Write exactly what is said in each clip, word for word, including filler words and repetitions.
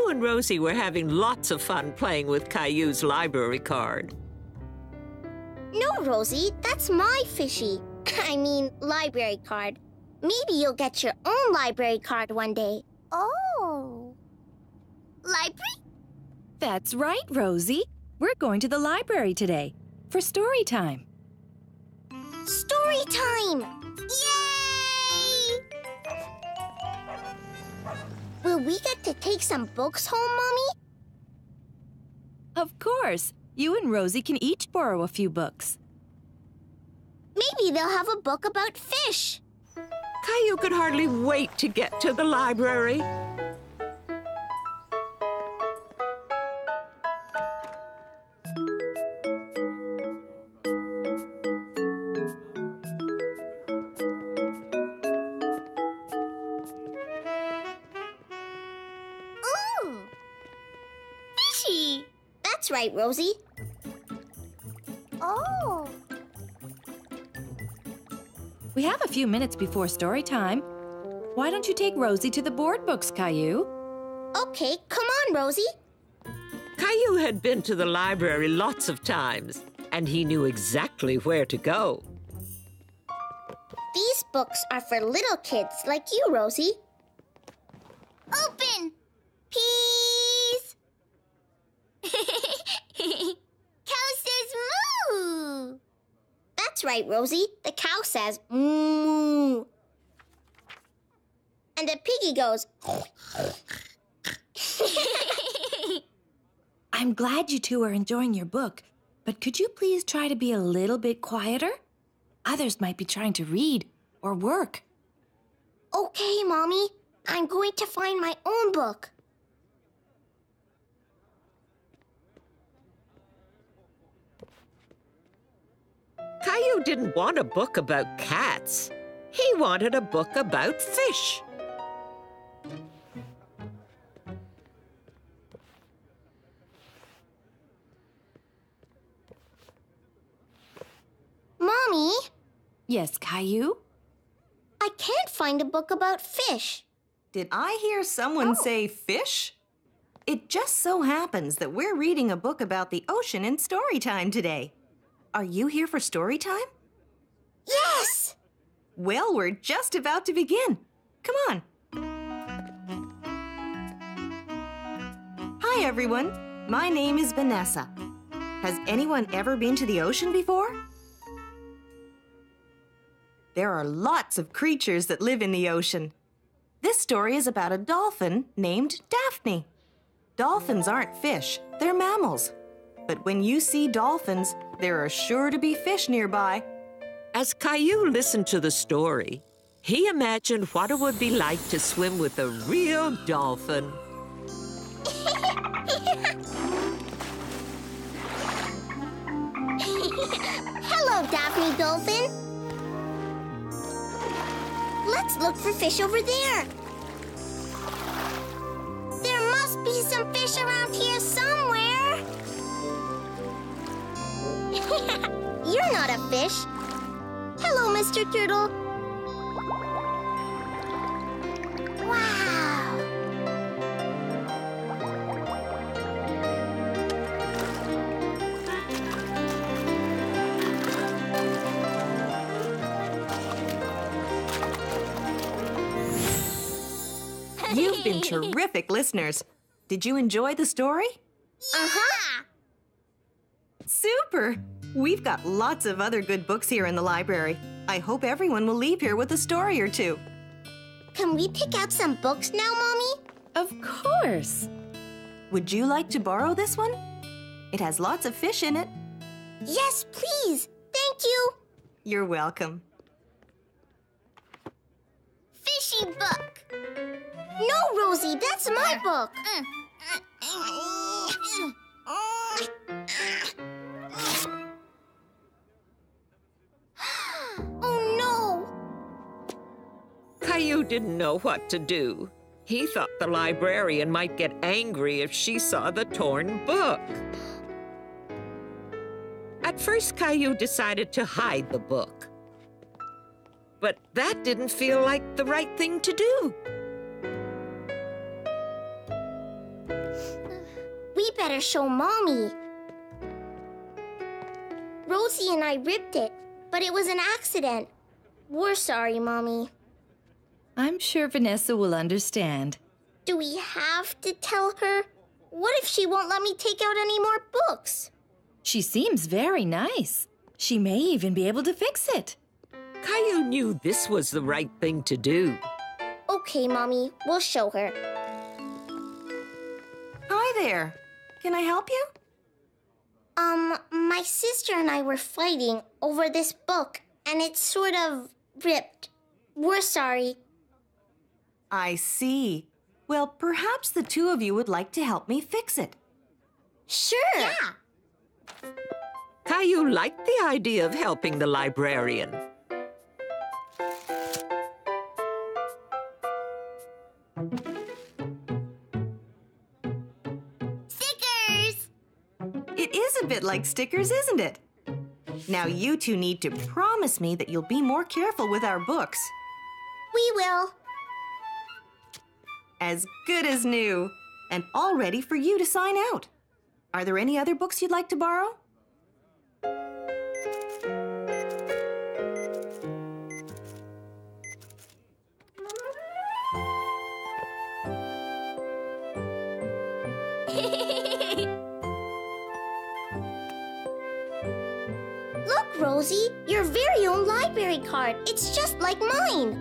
Caillou and Rosie were having lots of fun playing with Caillou's library card. No, Rosie, that's my fishy. I mean, library card. Maybe you'll get your own library card one day. Oh. Library? That's right, Rosie. We're going to the library today for story time. Story time! Yay! Will we get to take some books home, Mommy? Of course. You and Rosie can each borrow a few books. Maybe they'll have a book about fish. Caillou could hardly wait to get to the library. Ooh! Fishy! That's right, Rosie. Oh. We have a few minutes before story time. Why don't you take Rosie to the board books, Caillou? Okay, come on, Rosie. Caillou had been to the library lots of times, and he knew exactly where to go. These books are for little kids like you, Rosie. Open! Peas! Cow says moo! That's right, Rosie. The cow says moo. And the piggy goes... I'm glad you two are enjoying your book, but could you please try to be a little bit quieter? Others might be trying to read or work. Okay, Mommy. I'm going to find my own book. Caillou didn't want a book about cats. He wanted a book about fish. Mommy? Yes, Caillou? I can't find a book about fish. Did I hear someone Oh. say fish? It just so happens that we're reading a book about the ocean in story time today. Are you here for story time? Yes! Well, we're just about to begin. Come on. Hi, everyone. My name is Vanessa. Has anyone ever been to the ocean before? There are lots of creatures that live in the ocean. This story is about a dolphin named Daphne. Dolphins aren't fish, they're mammals. But when you see dolphins, there are sure to be fish nearby. As Caillou listened to the story, he imagined what it would be like to swim with a real dolphin. Hello, Daphne Dolphin. Let's look for fish over there. There must be some fish around here somewhere. You're not a fish. Hello, Mister Turtle. Wow. You've been terrific listeners. Did you enjoy the story? Uh-huh. Super! We've got lots of other good books here in the library. I hope everyone will leave here with a story or two. Can we pick out some books now, Mommy? Of course. Would you like to borrow this one? It has lots of fish in it. Yes, please. Thank you. You're welcome. Fishy book. No, Rosie, that's my book. Oh, no. Caillou didn't know what to do. He thought the librarian might get angry if she saw the torn book. At first, Caillou decided to hide the book. But that didn't feel like the right thing to do. better show Mommy. Rosie and I ripped it, but it was an accident. We're sorry, Mommy. I'm sure Vanessa will understand. Do we have to tell her? What if she won't let me take out any more books? She seems very nice. She may even be able to fix it. Caillou knew this was the right thing to do. Okay, Mommy, we'll show her. Hi there. Can I help you? Um, my sister and I were fighting over this book, and it's sort of ripped. We're sorry. I see. Well, perhaps the two of you would like to help me fix it. Sure. Yeah. Caillou liked the idea of helping the librarian. Stickers! It is a bit like stickers, isn't it? Now you two need to promise me that you'll be more careful with our books. We will. As good as new, and all ready for you to sign out. Are there any other books you'd like to borrow? Look, Rosie, your very own library card. It's just like mine.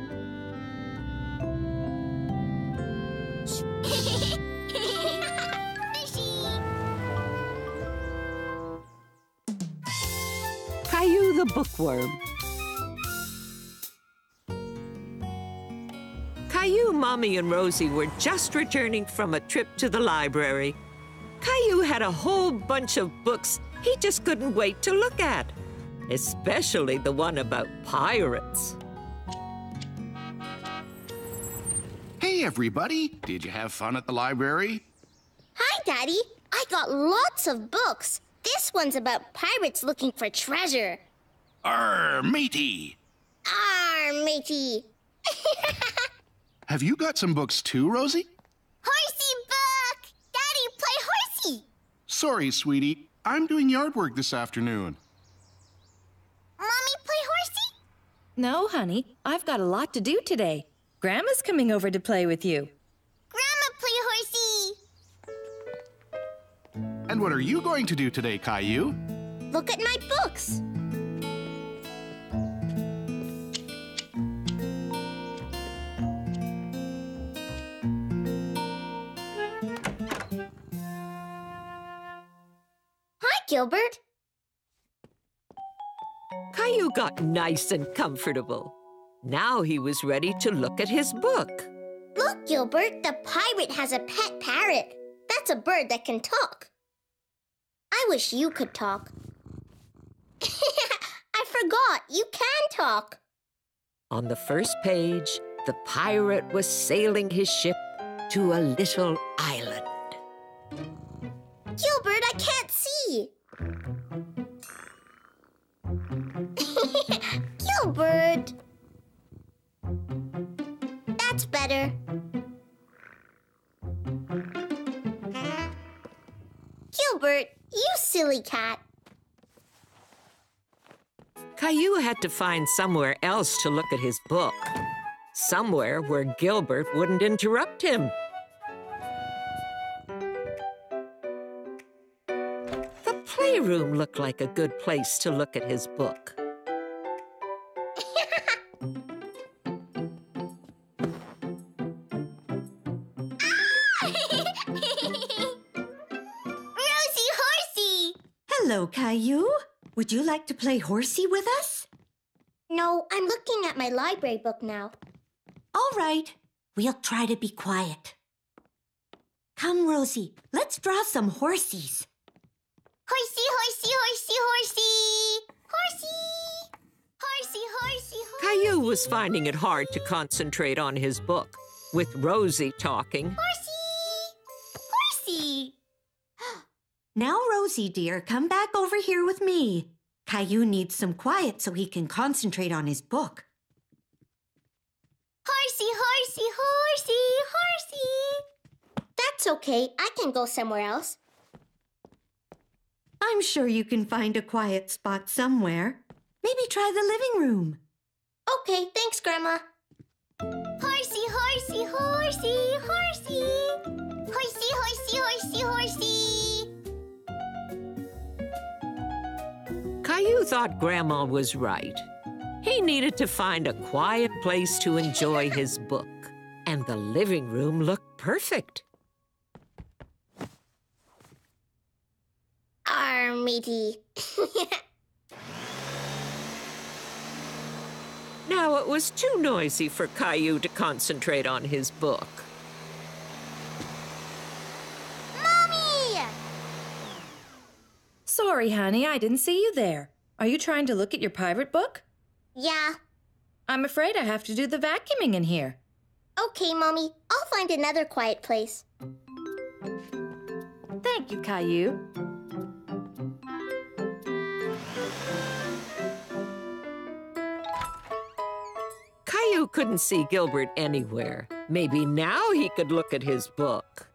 Caillou the bookworm. Caillou, Mommy, and Rosie were just returning from a trip to the library. Caillou had a whole bunch of books he just couldn't wait to look at, especially the one about pirates. Hey, everybody. Did you have fun at the library? Hi, Daddy. I got lots of books. This one's about pirates looking for treasure. Arr, matey. Arr, matey. Have you got some books too, Rosie? Horsey book! Daddy, play horsey! Sorry, sweetie. I'm doing yard work this afternoon. Mommy, play horsey? No, honey. I've got a lot to do today. Grandma's coming over to play with you. Grandma, play horsey! And what are you going to do today, Caillou? Look at my books. Hi, Gilbert. Caillou got nice and comfortable. Now he was ready to look at his book. Look, Gilbert, the pirate has a pet parrot. That's a bird that can talk. I wish you could talk. I forgot, you can talk. On the first page, the pirate was sailing his ship to a little island. Gilbert, I can't see. Gilbert. That's better. Gilbert, you silly cat. Caillou had to find somewhere else to look at his book. Somewhere where Gilbert wouldn't interrupt him. The playroom looked like a good place to look at his book. Rosie Horsey! Hello, Caillou. Would you like to play horsey with us? No, I'm looking at my library book now. All right. We'll try to be quiet. Come, Rosie. Let's draw some horsies. Horsey, horsey, horsey, horsey! Horsey! Horsey, horsey, horsey! Caillou was finding it hard to concentrate on his book, with Rosie talking. Horsey! Horsey! Now, Rosie, dear, come back over here with me. Caillou needs some quiet so he can concentrate on his book. Horsey, horsey, horsey, horsey! That's okay. I can go somewhere else. I'm sure you can find a quiet spot somewhere. Maybe try the living room. Okay, thanks, Grandma. Horsey, horsey, horsey, horsey. Horsey, horsey, horsey, horsey. Caillou thought Grandma was right. He needed to find a quiet place to enjoy his book, and the living room looked perfect. Arr, matey. Now it was too noisy for Caillou to concentrate on his book. Mommy! Sorry, honey, I didn't see you there. Are you trying to look at your pirate book? Yeah. I'm afraid I have to do the vacuuming in here. Okay, Mommy. I'll find another quiet place. Thank you, Caillou. Caillou couldn't see Gilbert anywhere. Maybe now he could look at his book.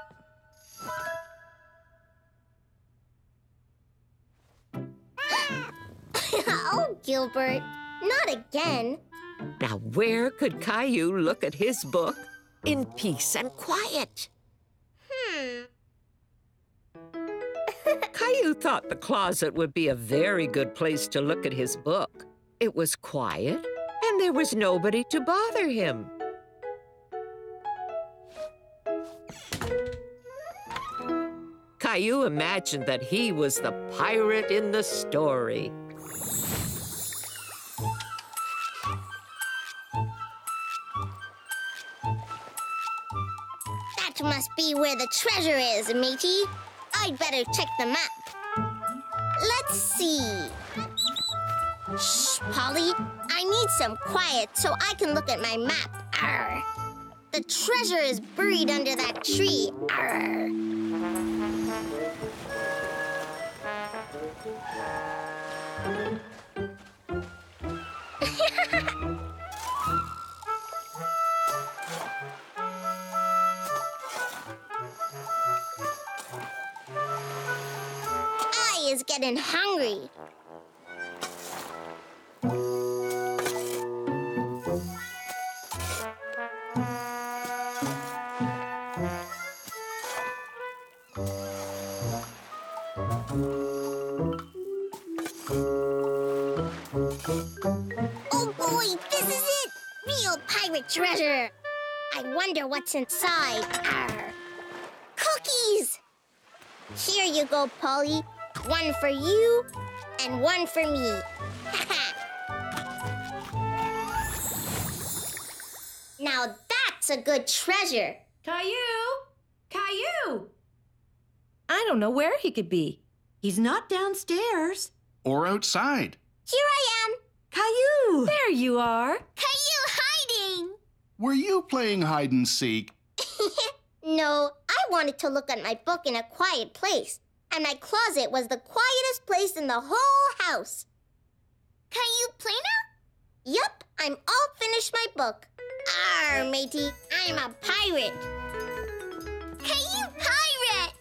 Oh, Gilbert. Not again. Now where could Caillou look at his book in peace and quiet? Hmm. Caillou thought the closet would be a very good place to look at his book. It was quiet, and there was nobody to bother him. Caillou imagined that he was the pirate in the story. That must be where the treasure is, matey. I'd better check the map. Let's see. Shh, Polly. I need some quiet so I can look at my map. Arr. The treasure is buried under that tree. Arr. I is getting hungry. Oh boy, this is it! Real pirate treasure! I wonder what's inside. Arr. Cookies! Here you go, Polly. One for you and one for me. Now that's a good treasure. Caillou! Caillou! I don't know where he could be. He's not downstairs. Or outside. Here I am. Caillou! There you are. Caillou hiding! Were you playing hide and seek? No, I wanted to look at my book in a quiet place. And my closet was the quietest place in the whole house. Caillou play now? Yup, I'm all finished my book. Arr, matey, I'm a pirate. Caillou pirate!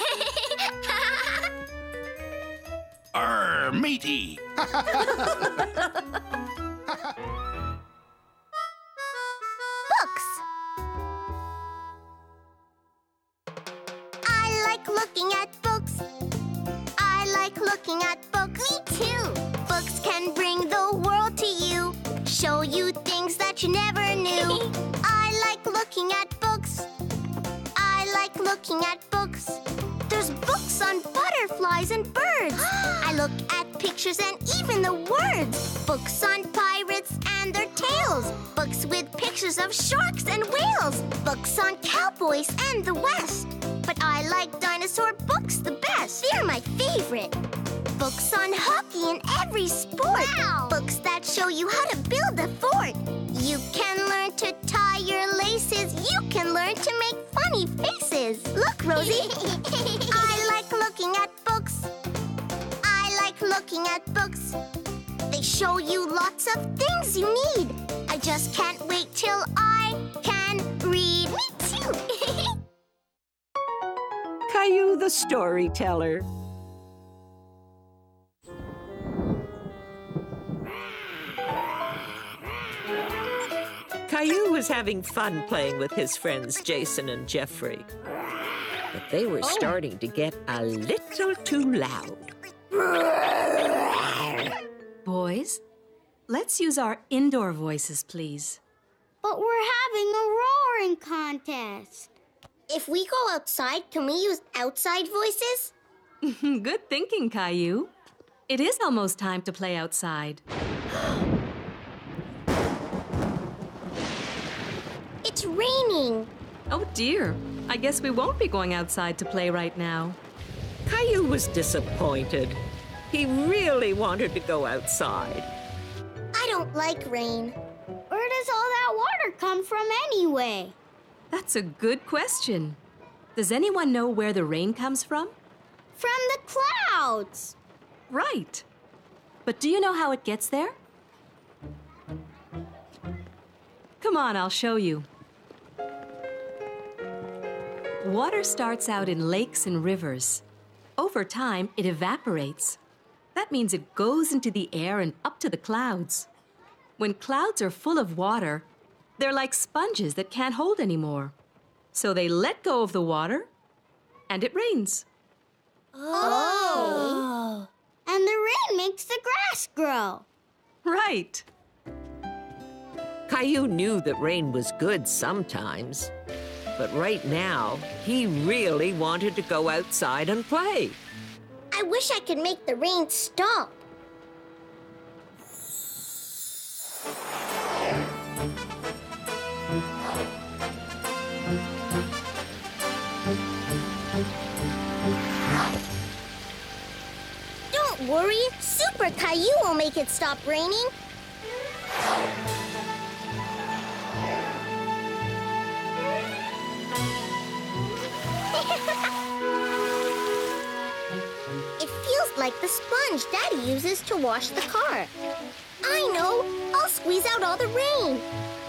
Arr, matey! Books. I like looking at books. I like looking at books. Me too. Books can bring the world to you, show you things that you never knew. I like looking at books. I like looking at books. There's books on butterflies and birds. I look at pictures and even the words. Books on pirates and their tails. Books with pictures of sharks and whales. Books on cowboys and the West. But I like dinosaur books the best. They're my favorite. Books on hockey and every sport. Wow. Books that show you how to build a fort. You can learn to tie your laces. You can learn to make funny faces. Look, Rosie. I like looking at books. I like looking at books. They show you lots of things you need. I just can't wait till I can read. Me too. Caillou the storyteller. was having fun playing with his friends Jason and Jeffrey. But they were starting to get a little too loud. Boys, let's use our indoor voices, please. But we're having a roaring contest. If we go outside, can we use outside voices? Good thinking, Caillou. It is almost time to play outside. It's raining. Oh dear, I guess we won't be going outside to play right now. Caillou was disappointed. He really wanted to go outside. I don't like rain. Where does all that water come from anyway? That's a good question. Does anyone know where the rain comes from? From the clouds. Right. But do you know how it gets there? Come on, I'll show you. Water starts out in lakes and rivers. Over time, it evaporates. That means it goes into the air and up to the clouds. When clouds are full of water, they're like sponges that can't hold anymore. So they let go of the water, and it rains. Oh. And the rain makes the grass grow. Right. Caillou knew that rain was good sometimes. But right now, he really wanted to go outside and play. I wish I could make the rain stop. Don't worry, Super Caillou will make it stop raining. It feels like the sponge Daddy uses to wash the car. I know! I'll squeeze out all the rain.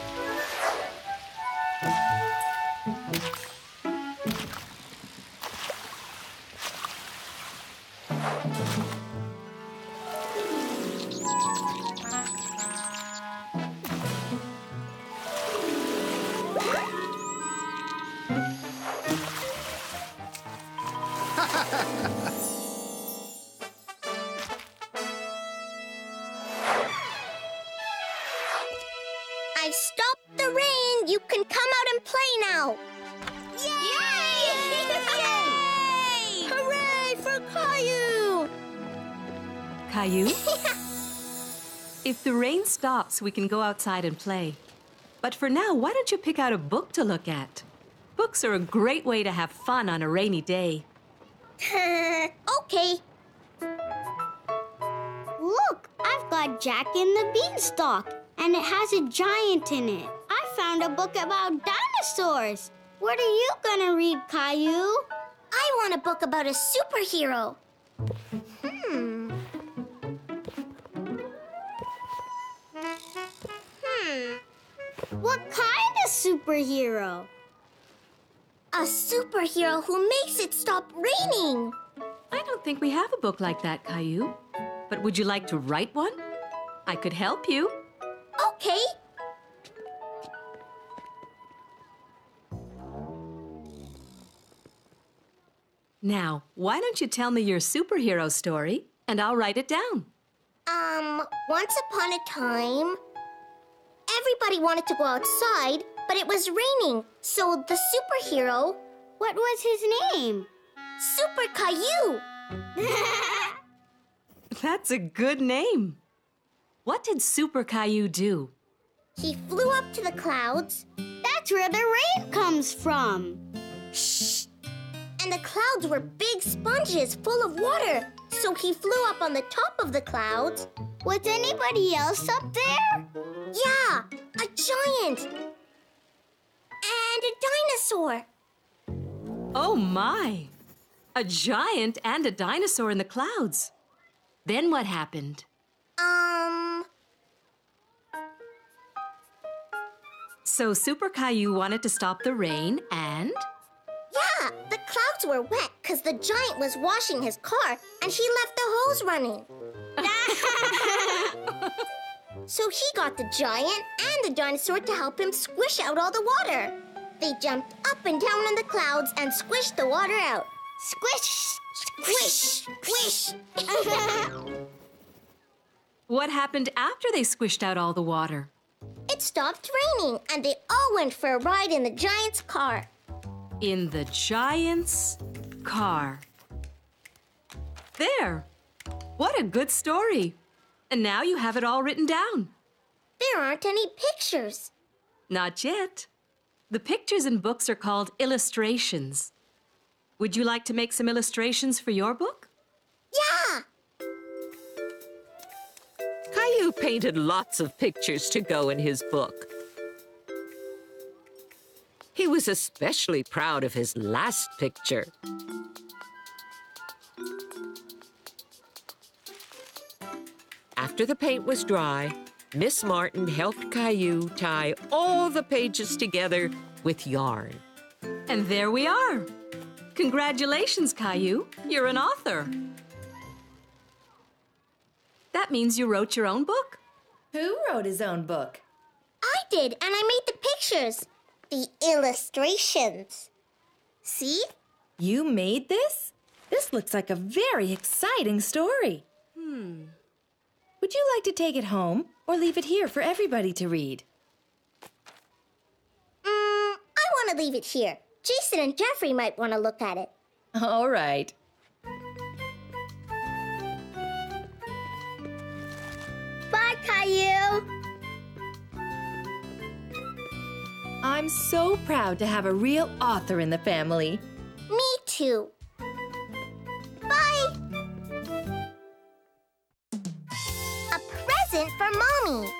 I've stopped the rain. You can come out and play now. Yay! Yay! Hooray for Caillou! Caillou? If the rain stops, we can go outside and play. But for now, why don't you pick out a book to look at? Books are a great way to have fun on a rainy day. Okay. Look, I've got Jack and the Beanstalk, and it has a giant in it. I found a book about dinosaurs. What are you gonna read, Caillou? I want a book about a superhero. Hmm. Hmm. What kind of superhero? A superhero who makes it stop raining. I don't think we have a book like that, Caillou. But would you like to write one? I could help you. Okay. Now, why don't you tell me your superhero story, and I'll write it down. Um, once upon a time, everybody wanted to go outside, but it was raining. So the superhero... What was his name? Super Caillou. That's a good name. What did Super Caillou do? He flew up to the clouds. That's where the rain comes from. Shh! And the clouds were big sponges full of water. So he flew up on the top of the clouds. Was anybody else up there? Yeah, a giant. And a dinosaur. Oh my! A giant and a dinosaur in the clouds. Then what happened? Um... So Super Caillou wanted to stop the rain and... Yeah, the clouds were wet because the giant was washing his car and he left the hose running. So he got the giant and the dinosaur to help him squish out all the water. They jumped up and down in the clouds and squished the water out. Squish, squish, squish. What happened after they squished out all the water? It stopped raining, and they all went for a ride in the giant's car. In the giant's car. There. What a good story. And now you have it all written down. There aren't any pictures. Not yet. The pictures in books are called illustrations. Would you like to make some illustrations for your book? Yeah! Caillou painted lots of pictures to go in his book. He was especially proud of his last picture. After the paint was dry, Miss Martin helped Caillou tie all the pages together with yarn. And there we are. Congratulations, Caillou. You're an author. That means you wrote your own book? Who wrote his own book? I did, and I made the pictures. The illustrations. See? You made this? This looks like a very exciting story. Hmm. Would you like to take it home or leave it here for everybody to read? Mm, I want to leave it here. Jason and Jeffrey might want to look at it. All right. Bye, Caillou. I'm so proud to have a real author in the family. Me too. Bye. A present for Mommy.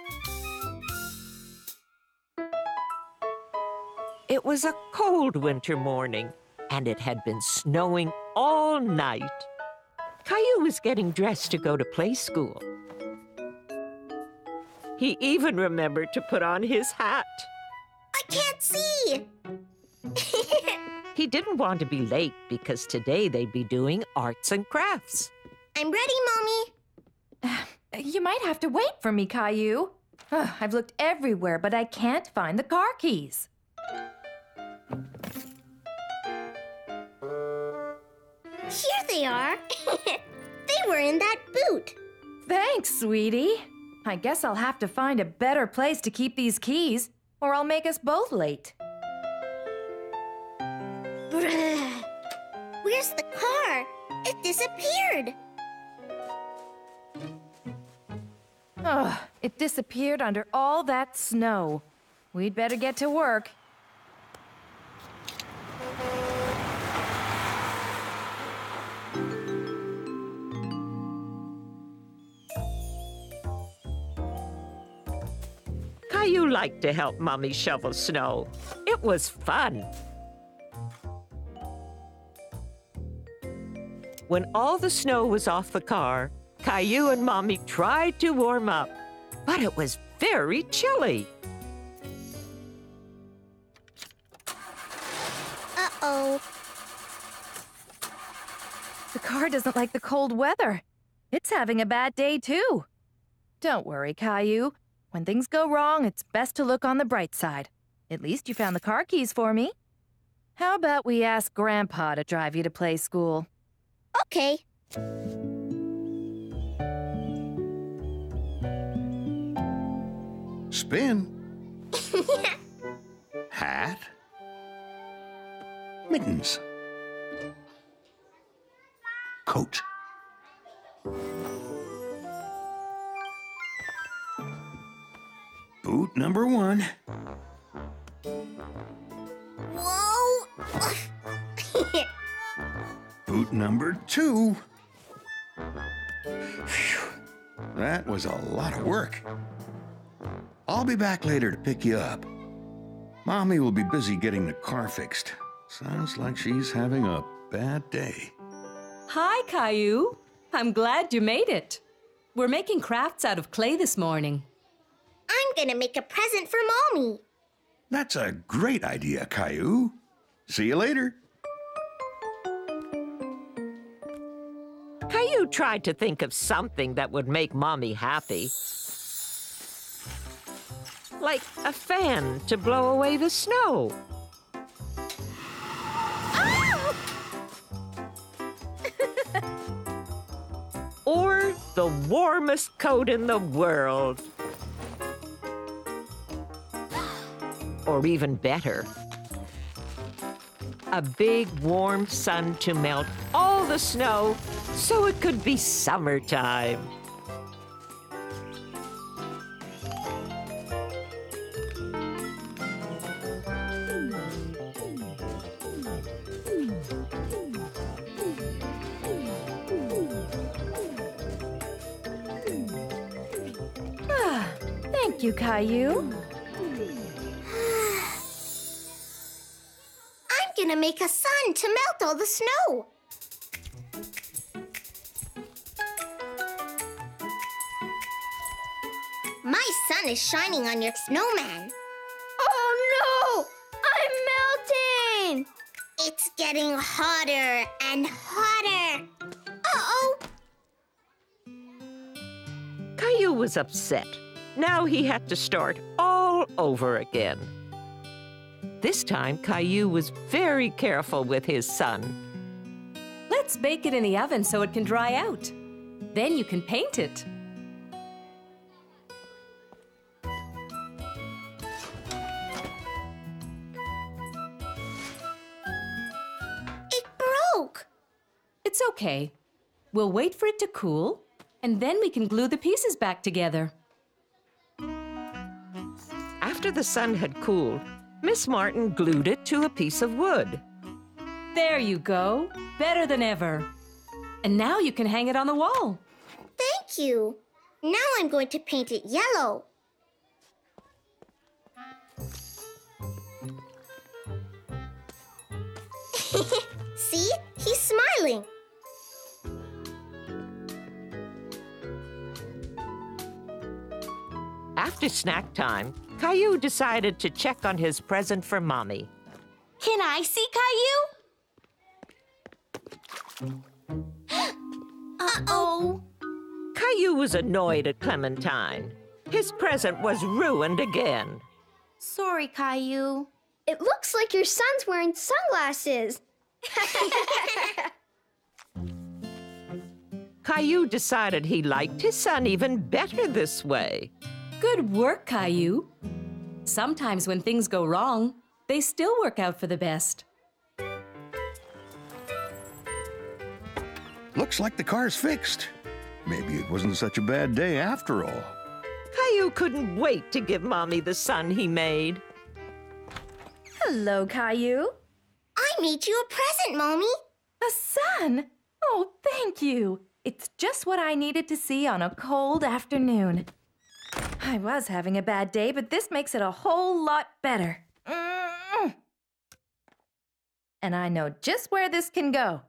It was a cold winter morning, and it had been snowing all night. Caillou was getting dressed to go to play school. He even remembered to put on his hat. I can't see. He didn't want to be late because today they'd be doing arts and crafts. I'm ready, Mommy. You might have to wait for me, Caillou. Ugh, I've looked everywhere, but I can't find the car keys. Here they are. They were in that boot. Thanks, sweetie. I guess I'll have to find a better place to keep these keys, or I'll make us both late. Bruh. Where's the car? It disappeared. Ugh, it disappeared under all that snow. We'd better get to work. Caillou liked to help Mommy shovel snow. It was fun. When all the snow was off the car, Caillou and Mommy tried to warm up, but it was very chilly. Uh-oh. The car doesn't like the cold weather. It's having a bad day, too. Don't worry, Caillou. When things go wrong, it's best to look on the bright side. At least you found the car keys for me. How about we ask Grandpa to drive you to play school? Okay. Spin. Hat. Mittens. Coat. Boot number one. Whoa! Boot number two. Phew. That was a lot of work. I'll be back later to pick you up. Mommy will be busy getting the car fixed. Sounds like she's having a bad day. Hi, Caillou. I'm glad you made it. We're making crafts out of clay this morning. I'm gonna make a present for Mommy. That's a great idea, Caillou. See you later. Caillou tried to think of something that would make Mommy happy. like a fan to blow away the snow. Or the warmest coat in the world. Or even better, a big warm sun to melt all the snow so it could be summertime. Thank you, Caillou. I'm gonna make a sun to melt all the snow. My sun is shining on your snowman. Oh no! I'm melting! It's getting hotter and hotter. Uh-oh! Caillou was upset. Now he had to start all over again. This time, Caillou was very careful with his sun. Let's bake it in the oven so it can dry out. Then you can paint it. It broke. It's okay. We'll wait for it to cool, and then we can glue the pieces back together. After the sun had cooled, Miss Martin glued it to a piece of wood. There you go. Better than ever. And now you can hang it on the wall. Thank you. Now I'm going to paint it yellow. See? He's smiling. After snack time, Caillou decided to check on his present for Mommy. Can I see Caillou? Uh-oh. Caillou was annoyed at Clementine. His present was ruined again. Sorry, Caillou. It looks like your son's wearing sunglasses. Caillou decided he liked his son even better this way. Good work, Caillou. Sometimes when things go wrong, they still work out for the best. Looks like the car's fixed. Maybe it wasn't such a bad day after all. Caillou couldn't wait to give Mommy the sun he made. Hello, Caillou. I made you a present, Mommy. A sun? Oh, thank you. It's just what I needed to see on a cold afternoon. I was having a bad day, but this makes it a whole lot better. Mm. And I know just where this can go.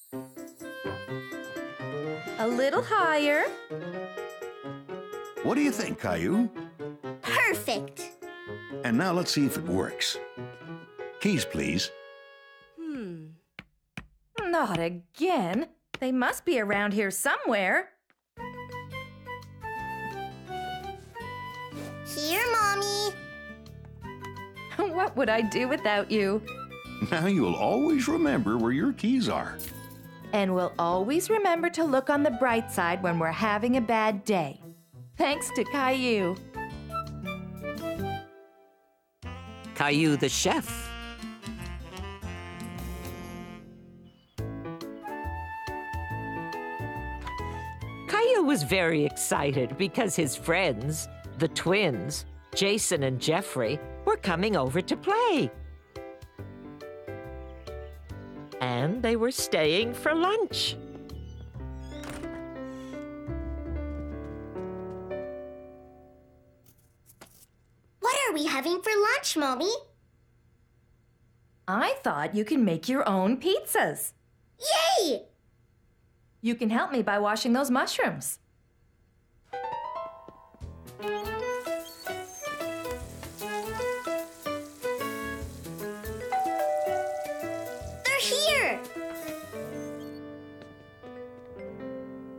A little higher. What do you think, Caillou? Perfect. And now let's see if it works. Keys, please. Hmm. Not again. They must be around here somewhere. Here, Mommy. What would I do without you? Now you'll always remember where your keys are. And we'll always remember to look on the bright side when we're having a bad day. Thanks to Caillou. Caillou the chef. Caillou was very excited because his friends, the twins, Jason and Jeffrey, were coming over to play. And they were staying for lunch. What are we having for lunch, Mommy? I thought you can make your own pizzas. Yay! You can help me by washing those mushrooms. They're here!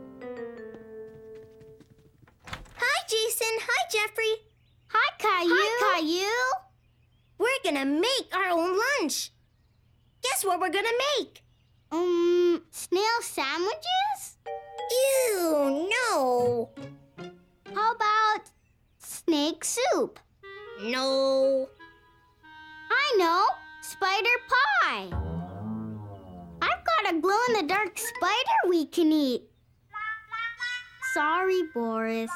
Hi, Jason. Hi, Jeffrey. Hi, Caillou. Hi, Caillou. We're gonna make our own lunch. Guess what we're gonna make? Um, snail sandwiches? Ew, no. How about snake soup? No. I know, spider pie. I've got a glow-in-the-dark spider we can eat. Sorry, Boris.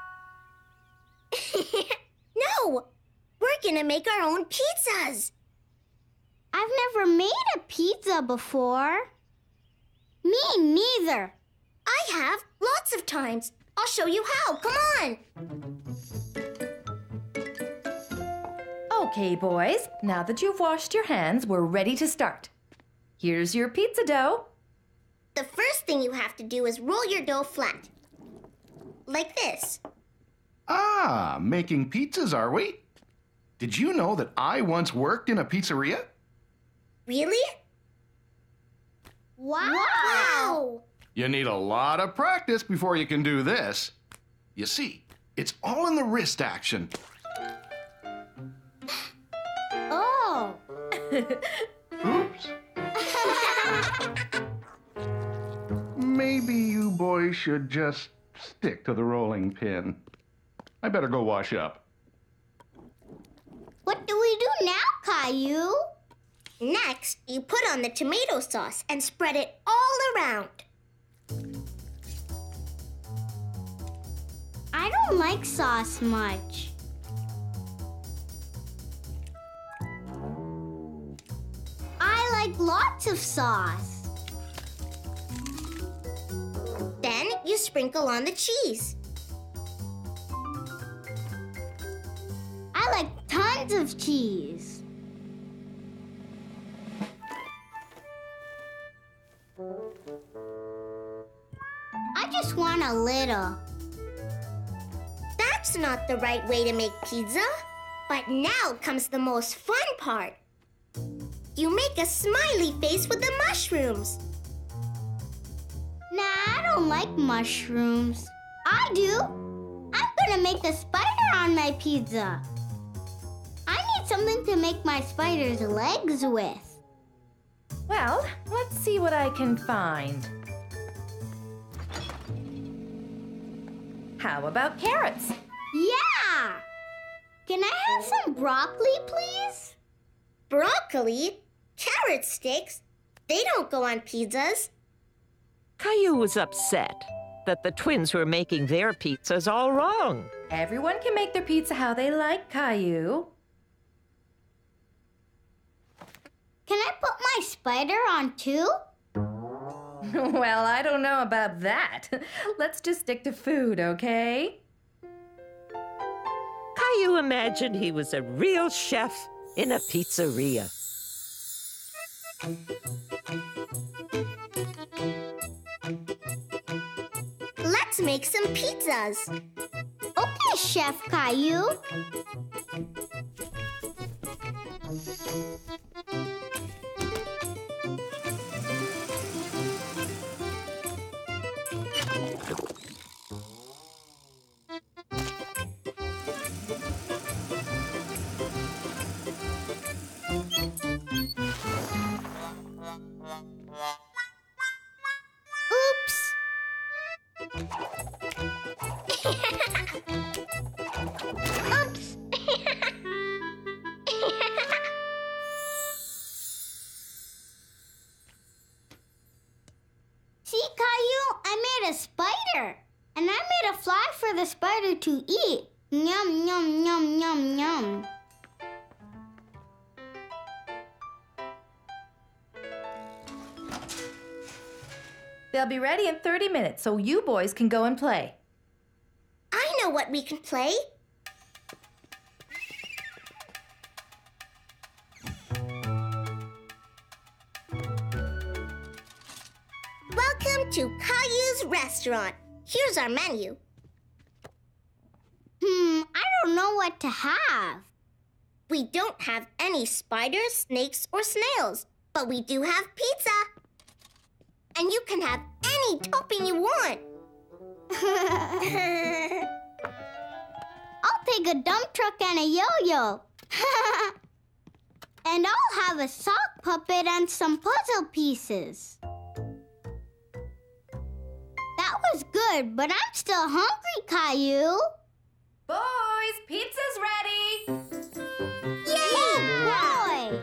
No, we're gonna make our own pizzas. I've never made a pizza before. Me neither. I have, lots of times. I'll show you how. Come on. Okay, boys. Now that you've washed your hands, we're ready to start. Here's your pizza dough. The first thing you have to do is roll your dough flat. Like this. Ah, making pizzas, are we? Did you know that I once worked in a pizzeria? Really? Wow! Wow! You need a lot of practice before you can do this. You see, it's all in the wrist action. Oh! Oops. Maybe you boys should just stick to the rolling pin. I better go wash up. What do we do now, Caillou? Next, you put on the tomato sauce and spread it all around. I don't like sauce much. I like lots of sauce. Then you sprinkle on the cheese. I like tons of cheese. I just want a little. That's not the right way to make pizza. But now comes the most fun part. You make a smiley face with the mushrooms. Nah, I don't like mushrooms. I do. I'm gonna make a spider on my pizza. I need something to make my spider's legs with. Well, let's see what I can find. How about carrots? Yeah! Can I have some broccoli, please? Broccoli? Carrot sticks? They don't go on pizzas. Caillou was upset that the twins were making their pizzas all wrong. Everyone can make their pizza how they like, Caillou. Can I put my spider on too? Well, I don't know about that. Let's just stick to food, okay? Caillou imagined he was a real chef in a pizzeria. Let's make some pizzas. Okay, Chef Caillou. Oops. Oops. See, Caillou, I made a spider. And I made a fly for the spider to eat. Yum, yum, yum, yum, yum. They'll be ready in thirty minutes, so you boys can go and play. I know what we can play. Welcome to Caillou's restaurant. Here's our menu. Hmm, I don't know what to have. We don't have any spiders, snakes, or snails, but we do have pizza. And you can have any topping you want. I'll take a dump truck and a yo-yo. And I'll have a sock puppet and some puzzle pieces. That was good, but I'm still hungry, Caillou. Boys, pizza's ready! Yay, boy!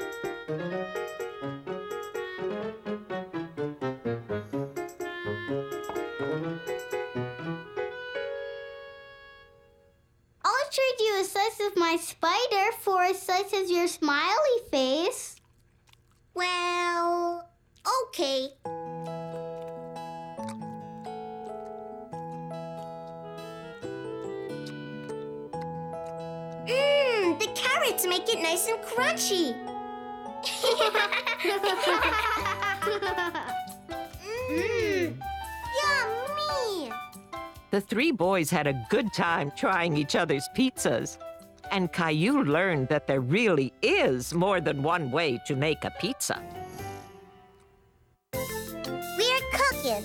I'll trade you a slice of my spider for a slice of your smiley face. Well, okay. Mmm, the carrots make it nice and crunchy. Mmm, yummy. The three boys had a good time trying each other's pizzas. And Caillou learned that there really is more than one way to make a pizza. We're cooking.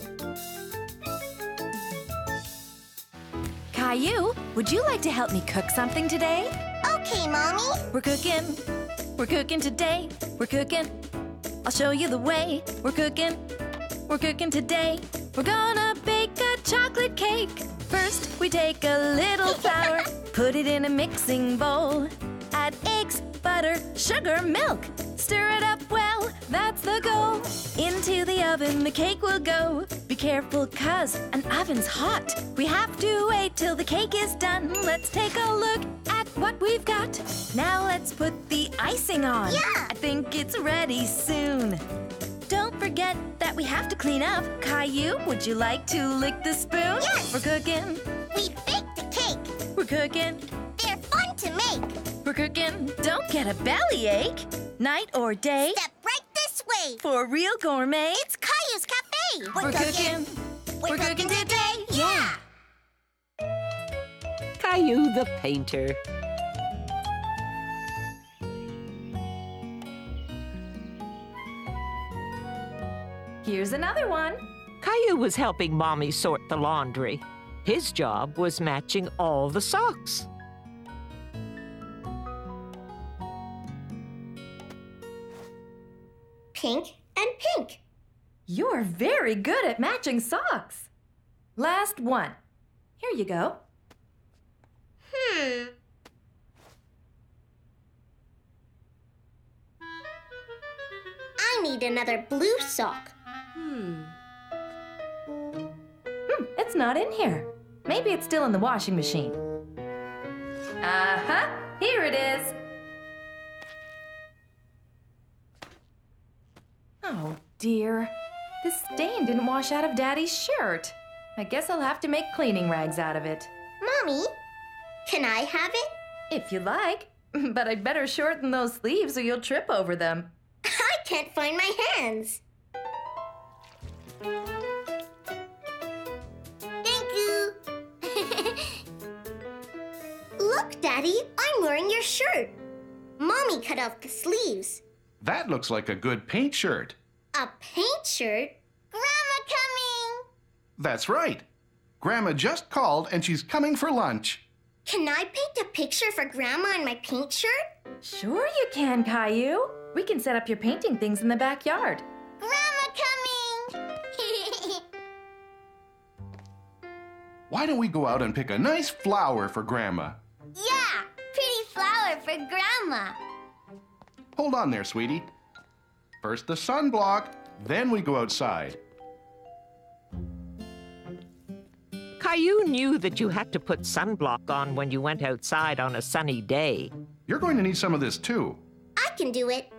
Caillou, would you like to help me cook something today? Okay, Mommy. We're cooking. We're cooking today. We're cooking. I'll show you the way. We're cooking. We're cooking today. We're gonna bake a chocolate cake. First, we take a little flour, put it in a mixing bowl. Add eggs, butter, sugar, milk. Stir it up well, that's the goal. Into the oven the cake will go. Be careful, cuz an oven's hot. We have to wait till the cake is done. Let's take a look at what we've got. Now let's put the icing on. Yeah! I think it's ready soon. Don't forget that we have to clean up. Caillou, would you like to lick the spoon? Yes! We're cooking. We baked the cake. We're cooking. They're fun to make. We're cooking. Don't get a bellyache. Night or day. Step right this way. For real gourmet. It's Caillou's Cafe. We're, We're cooking. We're, We're cooking, cooking today. Yeah. Caillou the painter. Here's another one. Caillou was helping Mommy sort the laundry. His job was matching all the socks. Pink and pink. You're very good at matching socks. Last one. Here you go. Hmm. I need another blue sock. Hmm. Hmm, it's not in here. Maybe it's still in the washing machine. Uh-huh, here it is. Oh, dear. This stain didn't wash out of Daddy's shirt. I guess I'll have to make cleaning rags out of it. Mommy, can I have it? If you like. But I'd better shorten those sleeves or you'll trip over them. I can't find my hands. Thank you. Look, Daddy, I'm wearing your shirt. Mommy cut off the sleeves. That looks like a good paint shirt. A paint shirt? Grandma coming! That's right. Grandma just called and she's coming for lunch. Can I paint a picture for Grandma on my paint shirt? Sure you can, Caillou. We can set up your painting things in the backyard. Grandma coming! Why don't we go out and pick a nice flower for Grandma? Yeah, pretty flower for Grandma. Hold on there, sweetie. First the sunblock, then we go outside. Caillou knew that you had to put sunblock on when you went outside on a sunny day. You're going to need some of this too. I can do it.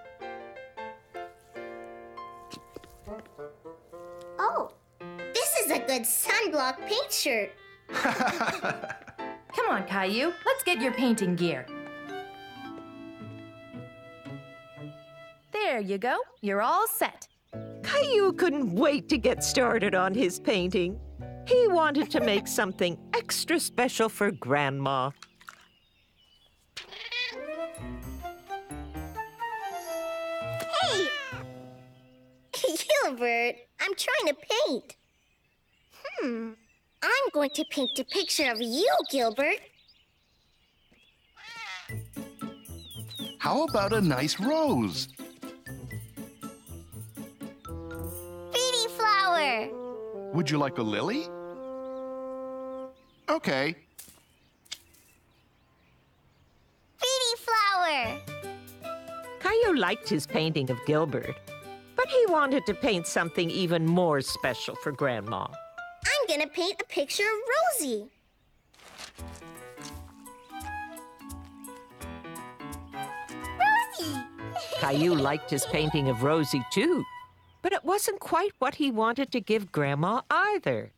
Oh, this is a good sunblock paint shirt. Come on, Caillou. Let's get your painting gear. There you go. You're all set. Caillou couldn't wait to get started on his painting. He wanted to make something extra special for Grandma. Hey! Gilbert, I'm trying to paint. Hmm. I'm going to paint a picture of you, Gilbert. How about a nice rose? Pretty flower. Would you like a lily? Okay. Pretty flower. Caillou liked his painting of Gilbert, but he wanted to paint something even more special for Grandma. I'm gonna paint a picture of Rosie. Rosie! Caillou liked his painting of Rosie, too, but it wasn't quite what he wanted to give Grandma either.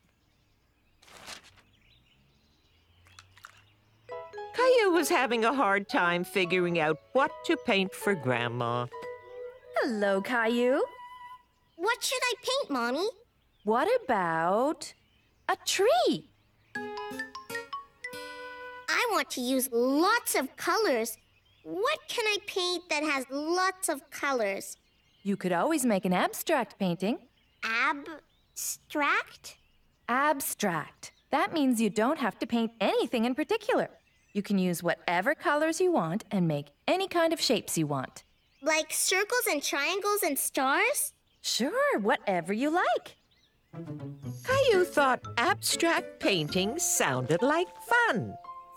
Caillou was having a hard time figuring out what to paint for Grandma. Hello, Caillou. What should I paint, Mommy? What about a tree? I want to use lots of colors. What can I paint that has lots of colors? You could always make an abstract painting. Abstract? Abstract. That means you don't have to paint anything in particular. You can use whatever colors you want and make any kind of shapes you want. Like circles and triangles and stars? Sure, whatever you like. Caillou thought abstract painting sounded like fun.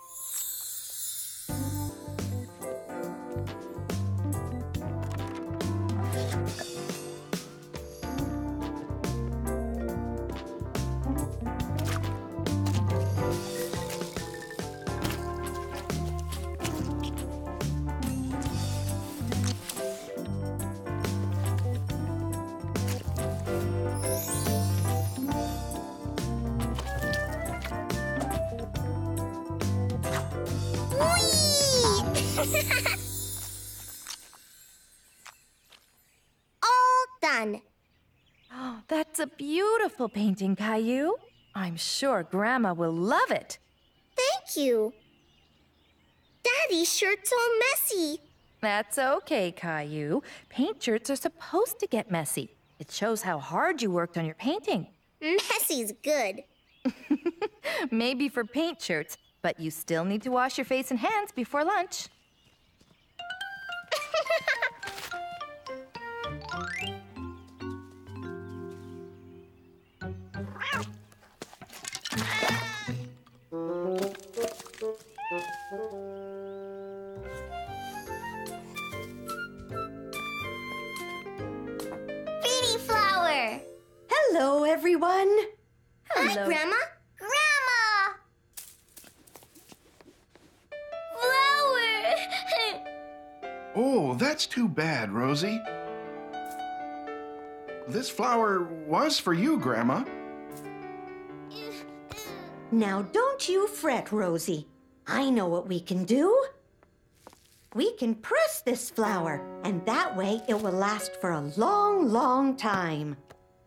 All done. Oh, that's a beautiful painting, Caillou. I'm sure Grandma will love it. Thank you. Daddy's shirt's all messy. That's okay, Caillou. Paint shirts are supposed to get messy. It shows how hard you worked on your painting. Messy's good. Maybe for paint shirts, but you still need to wash your face and hands before lunch. Pretty flower. Hello, everyone. Hi, Hello. Grandma. Grandma! Flower! Oh, that's too bad, Rosie. This flower was for you, Grandma. Now, don't you fret, Rosie. I know what we can do. We can press this flower, and that way it will last for a long, long time.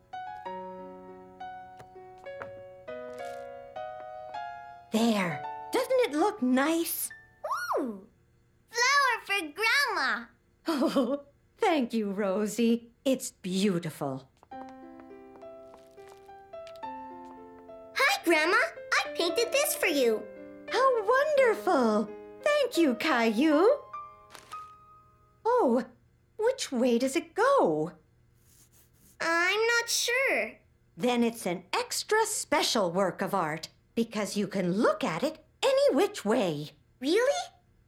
There. Doesn't it look nice? Ooh! Flower for Grandma. Oh, thank you, Rosie. It's beautiful. Hi, Grandma. I painted this for you. How wonderful! Thank you, Caillou. Oh, which way does it go? I'm not sure. Then it's an extra special work of art because you can look at it any which way. Really?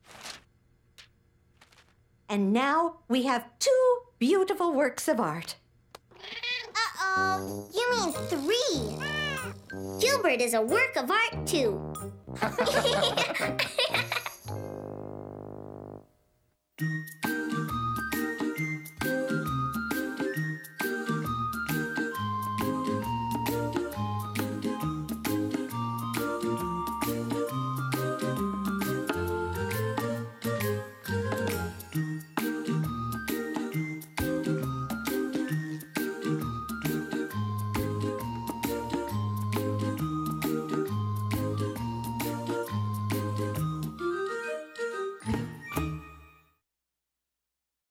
And now we have two beautiful works of art. Uh-oh. You mean three. Gilbert is a work of art, too.